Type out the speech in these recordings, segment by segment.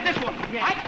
this one. Right?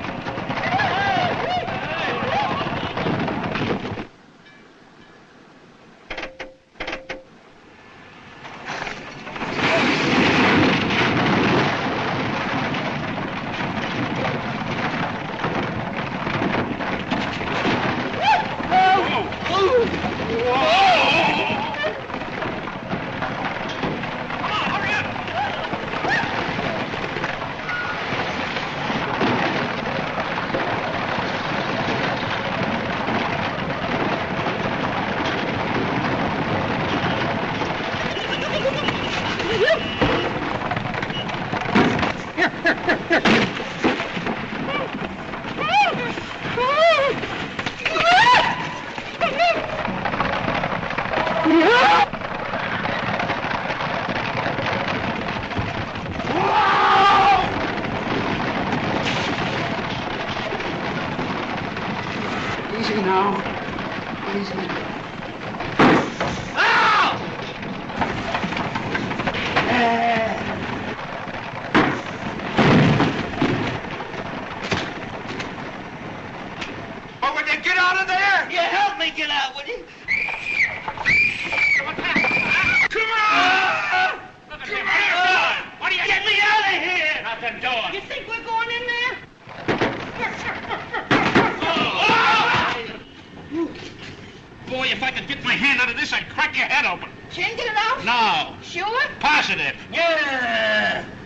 Easy now. Easy. Ow! Oh, would you get out of there? You help me get out, would you? Come on! Come on! What are you get me out of here? Nothing doing. You think we're going in there? Boy, if I could get my hand out of this, I'd crack your head open. Can't get it out? No. Sure? Positive. Yeah.